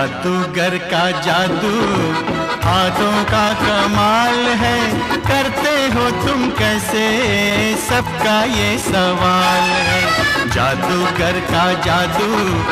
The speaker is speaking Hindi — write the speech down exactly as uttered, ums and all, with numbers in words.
जादूगर का जादू हाथों का कमाल है, करते हो तुम कैसे, सबका ये सवाल है। जादूगर का जादू